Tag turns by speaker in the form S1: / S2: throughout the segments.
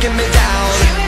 S1: knocking me down.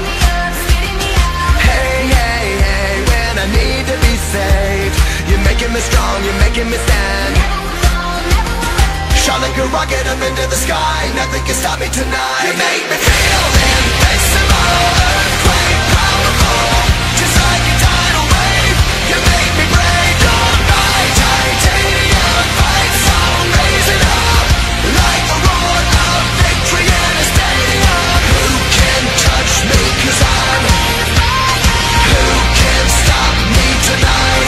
S1: Hey, hey, hey, when I need to be saved, you're making me strong, you're making me stand. Shot like a rocket up into the sky, nothing can stop me tonight. You make me feel invincible, earthquake powerful, just like a tidal wave. You make me break on my titanium fight song, raising up like the roar of victory in a stadium. Who can touch me, 'cause I'm who can stop me tonight?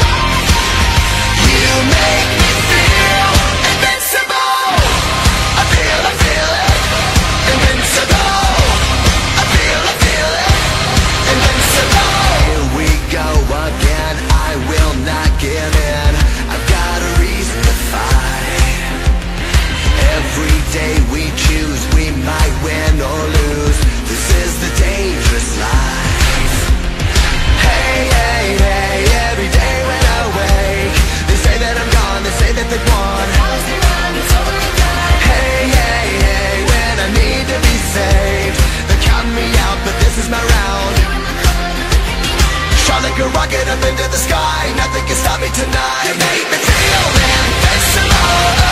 S1: You make me feel invincible. I feel it, invincible. I feel it, invincible. Here we go again, I will not give in. I've got a reason to fight. Every day we choose, we might win or lose. This is the dangerous life. Hey, hey, hey, every day when I wake, they say that I'm gone, they say that they won. Hey, hey, hey, when I need to be saved, they're counting me out, but this is my round. Shot like a rocket up into the sky, nothing can stop me tonight. You make me feel invincible.